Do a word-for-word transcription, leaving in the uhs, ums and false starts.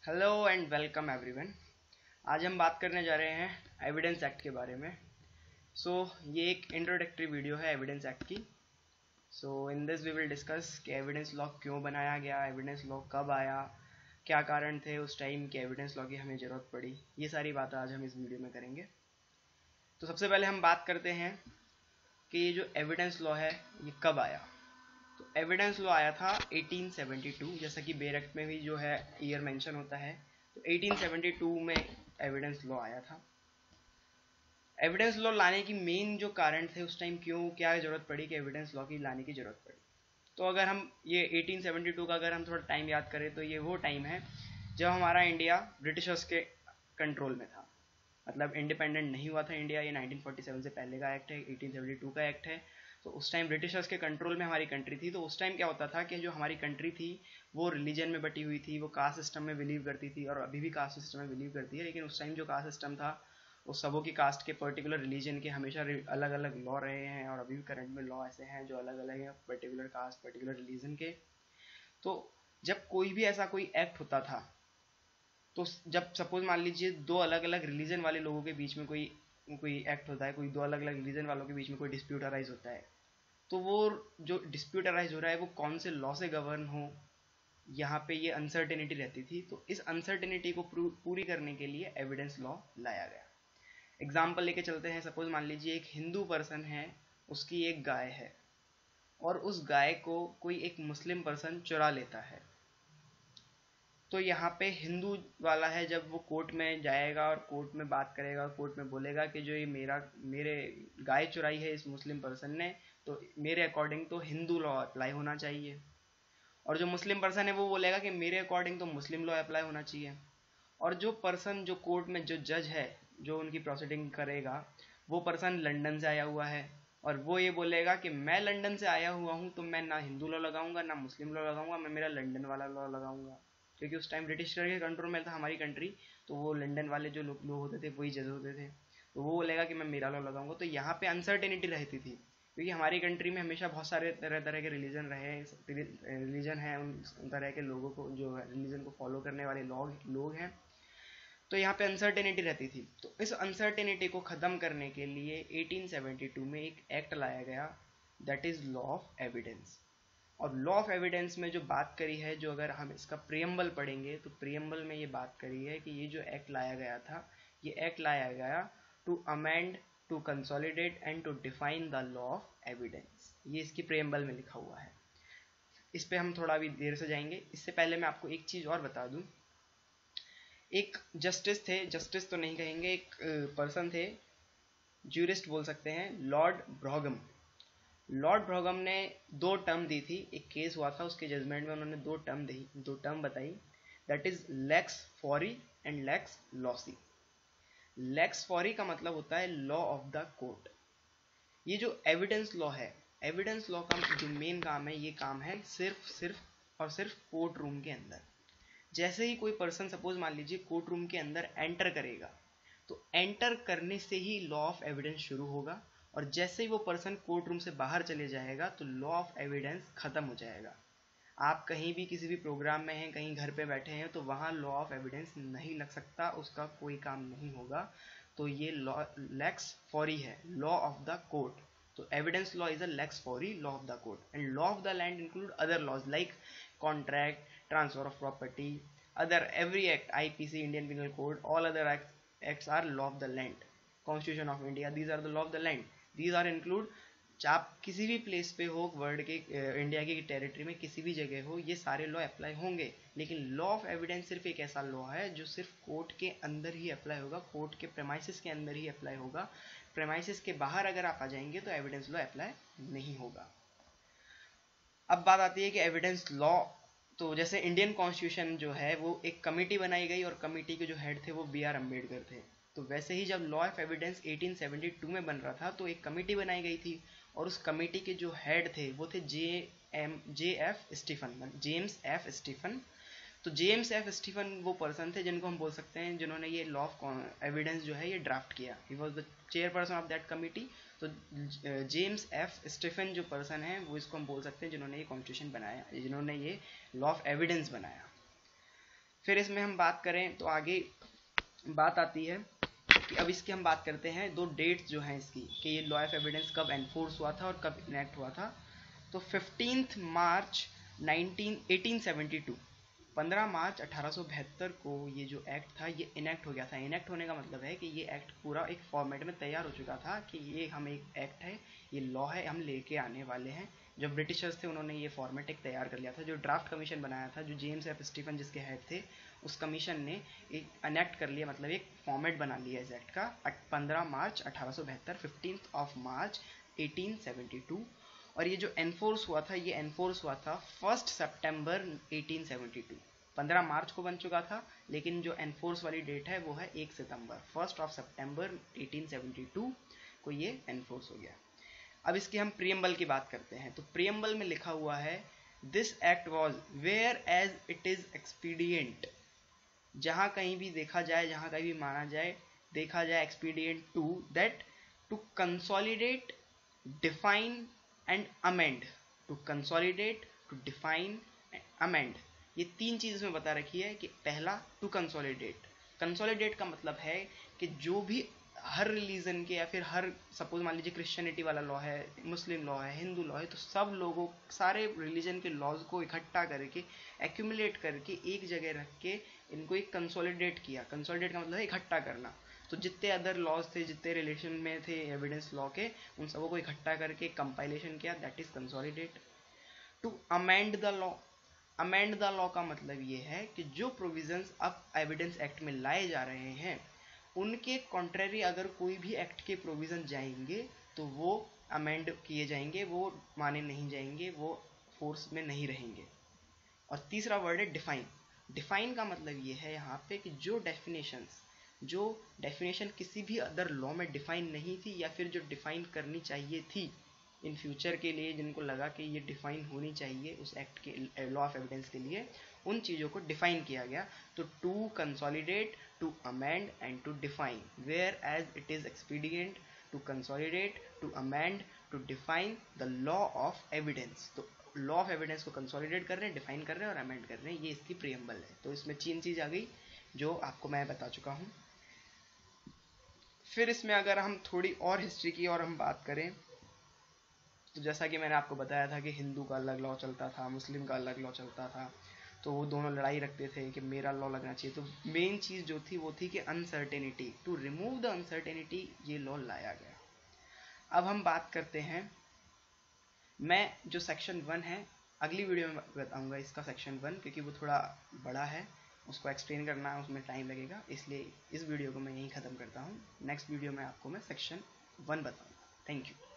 Hello and welcome everyone. आज हम बात करने जा रहे हैं एविडेंस एक्ट के बारे में। सो so, ये एक इंट्रोडक्टरी वीडियो है एविडेंस एक्ट की। So in this we will discuss कि एविडेंस लॉ क्यों बनाया गया, एविडेंस लॉ कब आया, क्या कारण थे उस टाइम कि एविडेंस लॉ की हमें ज़रूरत पड़ी। ये सारी बातें आज हम इस वीडियो में करेंगे। तो सबसे पहले हम बात करते हैं कि ये जो एविडेंस लॉ है ये कब आया। तो एविडेंस लॉ आया था अठारह सौ बहत्तर, जैसा कि बेयर एक्ट में भी जो है ईयर मेंशन होता है। तो अठारह सौ बहत्तर में एविडेंस लॉ आया था। एविडेंस लॉ लाने की मेन जो कारण थे उस टाइम, क्यों क्या जरूरत पड़ी कि एविडेंस लॉ की लाने की जरूरत पड़ी। तो अगर हम ये अठारह सौ बहत्तर का अगर हम थोड़ा टाइम याद करें तो ये वो टाइम है जब हमारा इंडिया ब्रिटिशर्स के कंट्रोल में था। मतलब इंडिपेंडेंट नहीं हुआ था इंडिया, ये नाइनटीन फोर्टी सेवन से पहले का एक्ट है, अठारह सौ बहत्तर का एक्ट है। तो उस टाइम ब्रिटिशर्स के कंट्रोल में हमारी कंट्री थी। तो उस टाइम क्या होता था कि जो हमारी कंट्री थी वो रिलीजन में बटी हुई थी, वो कास्ट सिस्टम में बिलीव करती थी और अभी भी कास्ट सिस्टम में बिलीव करती है। लेकिन उस टाइम जो कास्ट सिस्टम था वो सबों की कास्ट के पर्टिकुलर रिलीजन के हमेशा अलग अलग लॉ रहे हैं और अभी भी करंट में लॉ ऐसे हैं जो अलग अलग हैं पर्टिकुलर कास्ट पर्टिकुलर रिलीजन के। तो जब कोई भी ऐसा कोई एक्ट होता था, तो जब सपोज मान लीजिए दो अलग अलग रिलीजन वाले लोगों के बीच में कोई कोई एक्ट होता है, कोई दो अलग अलग रिलीजन वालों के बीच में कोई डिस्प्यूट अराइज होता है, तो वो जो डिस्प्यूट अराइज हो रहा है वो कौन से लॉ से गवर्न हो, यहाँ पे ये अनसर्टेनिटी रहती थी। तो इस अनसर्टेनिटी को पूरी करने के लिए एविडेंस लॉ लाया गया। एग्जाम्पल लेके चलते हैं। सपोज मान लीजिए एक हिंदू पर्सन है, उसकी एक गाय है और उस गाय को कोई एक मुस्लिम पर्सन चुरा लेता है। तो यहाँ पे हिंदू वाला है, जब वो कोर्ट में जाएगा और कोर्ट में बात करेगा, कोर्ट में बोलेगा कि जो ये मेरा मेरे गाय चुराई है इस मुस्लिम पर्सन ने, तो मेरे अकॉर्डिंग तो हिंदू लॉ अप्लाई होना चाहिए। और जो मुस्लिम पर्सन है वो बोलेगा कि मेरे अकॉर्डिंग तो मुस्लिम लॉ अप्लाई होना चाहिए। और जो पर्सन जो कोर्ट में जो जज है जो उनकी प्रोसीडिंग करेगा, वो पर्सन लंदन से आया हुआ है और वो ये बोलेगा कि मैं लंदन से आया हुआ हूँ तो मैं ना हिंदू लॉ लगाऊंगा ना मुस्लिम लॉ लगाऊंगा, मैं मेरा लंदन वाला लॉ लगाऊंगा। क्योंकि उस टाइम ब्रिटिश के कंट्रोल में था हमारी कंट्री, तो वो लंदन वाले जो लोग लोग होते थे वही जज होते थे। तो वो बोलेगा कि मैं मेरा लॉ लगाऊंगा। तो यहाँ पे अनसर्टेनिटी रहती थी, क्योंकि हमारी कंट्री में हमेशा बहुत सारे तरह तरह के रिलीजन रहे रिलीजन हैं, उन तरह के लोगों को जो रिलीजन को फॉलो करने वाले लोग लोग हैं। तो यहाँ पे अनसर्टेनिटी रहती थी। तो इस अनसर्टेनिटी को ख़त्म करने के लिए अठारह सौ बहत्तर में एक एक्ट लाया गया, that is law of evidence. और लॉ ऑफ एविडेंस में जो बात करी है, जो अगर हम इसका प्रियम्बल पढ़ेंगे तो प्रियम्बल में ये बात करी है कि ये जो एक्ट लाया गया था, ये एक्ट लाया गया to amend, to consolidate and to define the law of evidence. ये इसकी प्रियम्बल में लिखा हुआ है। इस पे हम थोड़ा भी देर से जाएंगे। इससे पहले मैं आपको एक चीज़ और बता दूं। एक जस्टिस थे, जस्टिस तो नहीं कहेंगे, एक पर्सन थे, ज्यूरिस्ट बोल सकते हैं, लॉर्ड ब्रॉगम। लॉर्ड ब्रॉगम ने दो टर्म दी थी। एक केस हुआ था, उसके जजमेंट में उन्होंने दो टर्म दी दो टर्म बताई, that is lex fori and lex loci. Lex fori का मतलब होता है लॉ ऑफ द कोर्ट। ये जो एविडेंस लॉ है, एविडेंस लॉ का जो मेन काम है, ये काम है सिर्फ सिर्फ और सिर्फ कोर्ट रूम के अंदर। जैसे ही कोई पर्सन सपोज मान लीजिए कोर्ट रूम के अंदर एंटर करेगा, तो एंटर करने से ही लॉ ऑफ एविडेंस शुरू होगा। और जैसे ही वो पर्सन कोर्ट रूम से बाहर चले जाएगा तो लॉ ऑफ एविडेंस खत्म हो जाएगा। आप कहीं भी किसी भी प्रोग्राम में हैं, कहीं घर पे बैठे हैं, तो वहाँ लॉ ऑफ एविडेंस नहीं लग सकता, उसका कोई काम नहीं होगा। तो ये लॉ लेक्स फॉरी है, लॉ ऑफ द कोर्ट। तो evidence law is a lex fori, law of the court. And law of the land include other laws like contract, transfer of property, other every act, I P C, Indian Penal Code, all other acts, acts are law of the land. Constitution of India, these are the law of the land. These are include, आप किसी भी place पे हो world के, India की territory में किसी भी जगह हो, ये सारे लॉ अप्लाई होंगे। लेकिन लॉ ऑफ एविडेंस सिर्फ एक ऐसा लॉ है जो सिर्फ कोर्ट के अंदर ही अप्लाई होगा, कोर्ट के प्रेमाइसिस के अंदर ही अप्लाई होगा। प्रेमाइसिस के बाहर अगर आप आ जाएंगे तो एविडेंस लॉ अप्लाई नहीं होगा। अब बात आती है कि एविडेंस लॉ, तो जैसे इंडियन कॉन्स्टिट्यूशन जो है वो एक कमेटी बनाई गई और कमेटी के जो हेड थे वो बी आर अम्बेडकर थे। तो वैसे ही जब लॉ ऑफ एविडेंस अठारह सौ बहत्तर में बन रहा था तो एक कमेटी बनाई गई थी और उस कमेटी के जो हेड थे वो थे J M J F Stephen, James F Stephen. तो जेम्स एफ स्टीफन वो पर्सन थे जिनको हम बोल सकते हैं जिन्होंने ये लॉ ऑफ एविडेंस जो है ये ड्राफ्ट किया। He was the chairperson of that committee. तो जेम्स एफ स्टीफन जो पर्सन है वो इसको हम बोल सकते हैं जिन्होंने ये कॉन्स्टिट्यूशन बनाया, जिन्होंने ये लॉ ऑफ एविडेंस बनाया। फिर इसमें हम बात करें तो आगे बात आती है कि अब इसकी हम बात करते हैं दो डेट्स जो हैं इसकी, कि ये लॉ ऑफ एविडेंस कब एनफोर्स हुआ था और कब इनेक्ट हुआ था। तो fifteenth March eighteen seventy two, पंद्रह मार्च अठारह सौ बहत्तर को ये जो एक्ट था ये इनेक्ट हो गया था। इनेक्ट होने का मतलब है कि ये एक्ट पूरा एक फॉर्मेट में तैयार हो चुका था कि ये हम एक एक्ट है, ये लॉ है, हम लेके आने वाले हैं। जो ब्रिटिशर्स थे उन्होंने ये फॉर्मेट एक तैयार कर लिया था। जो ड्राफ्ट कमीशन बनाया था, जो जेम्स एफ स्टीफन जिसके हेड थे, उस कमीशन ने एक अनेक्ट कर लिया, मतलब एक फॉर्मेट बना लिया इस एक्ट का पंद्रह मार्च अठारह सौ बहत्तर, fifteenth of March eighteen seventy two. और ये जो एनफोर्स हुआ था, ये एनफोर्स हुआ था फर्स्ट सितंबर एटीन सेवेंटी टू। पंद्रह मार्च को बन चुका था, लेकिन जो एनफोर्स वाली डेट है वो है एक सितंबर, फर्स्ट ऑफ सितंबर एटीन सेवेंटी टू को ये एनफोर्स हो गया। अब इसकी हम प्रियम्बल की बात करते हैं। तो प्रियम्बल में लिखा हुआ है, this act was where as it is expedient, जहां कहीं भी देखा जाए, जहां कहीं भी माना जाए, देखा जाए, expedient to that to consolidate, define and amend. To consolidate, to define and amend, ये तीन चीज इसमें बता रखी है। कि पहला टू कंसोलिडेट, कंसोलिडेट का मतलब है कि जो भी हर रिलीजन के या फिर हर सपोज मान लीजिए क्रिश्चियनिटी वाला लॉ है, मुस्लिम लॉ है, हिंदू लॉ है, तो सब लोगों सारे रिलीजन के लॉज को इकट्ठा करके एक्यूमुलेट करके एक जगह रख के इनको एक कंसोलिडेट किया। कंसोलिडेट का मतलब है इकट्ठा करना। तो जितने अदर लॉज थे, जितने रिलेशन में थे एविडेंस लॉ के, उन सबों को इकट्ठा करके कंपाइलेशन किया, that is consolidate. To amend the law, amend the law का मतलब ये है कि जो प्रोविजंस अब एविडेंस एक्ट में लाए जा रहे हैं उनके कॉन्ट्रेरी अगर कोई भी एक्ट के प्रोविजन जाएंगे तो वो अमेंड किए जाएंगे, वो माने नहीं जाएंगे, वो फोर्स में नहीं रहेंगे। और तीसरा वर्ड है डिफाइन। डिफाइन का मतलब ये है यहाँ पे कि जो डेफिनेशंस, जो डेफिनेशन किसी भी अदर लॉ में डिफाइन नहीं थी या फिर जो डिफाइन करनी चाहिए थी इन फ्यूचर के लिए, जिनको लगा कि ये डिफाइन होनी चाहिए उस एक्ट के लॉ ऑफ एविडेंस के लिए, उन चीज़ों को डिफाइन किया गया। तो to consolidate, to amend and to define, where as it is expedient to consolidate, to amend, to define the law of evidence. तो लॉ ऑफ एविडेंस को कंसोलिडेट कर रहे हैं, डिफाइन कर रहे हैं और अमेंड कर रहे हैं, ये इसकी प्रियम्बल है। तो इसमें तीन चीज़ आ गई जो आपको मैं बता चुका हूँ। फिर इसमें अगर हम थोड़ी और हिस्ट्री की और हम बात करें तो जैसा कि मैंने आपको बताया था कि हिंदू का अलग लॉ चलता था, मुस्लिम का अलग लॉ चलता था, तो वो दोनों लड़ाई रखते थे कि मेरा लॉ लगना चाहिए। तो मेन चीज़ जो थी वो थी कि uncertainty, to remove the uncertainty ये लॉ लाया गया। अब हम बात करते हैं, मैं जो सेक्शन वन है अगली वीडियो में बताऊंगा इसका सेक्शन वन, क्योंकि वो थोड़ा बड़ा है, उसको एक्सप्लेन करना है, उसमें टाइम लगेगा, इसलिए इस वीडियो को मैं यहीं ख़त्म करता हूँ। नेक्स्ट वीडियो में आपको मैं सेक्शन वन बताऊँगा। Thank you.